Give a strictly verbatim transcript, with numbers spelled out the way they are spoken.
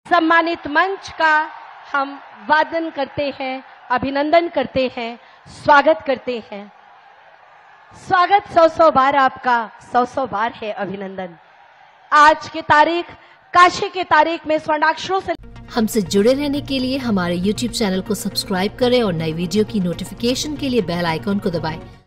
सम्मानित मंच का हम वादन करते हैं, अभिनंदन करते हैं, स्वागत करते हैं। स्वागत सौ सौ बार आपका, सौ सौ बार है अभिनंदन। आज की तारीख काशी की तारीख में स्वर्णाक्षरों से हमसे जुड़े रहने के लिए हमारे यूट्यूब चैनल को सब्सक्राइब करें और नई वीडियो की नोटिफिकेशन के लिए बेल आइकॉन को दबाएं।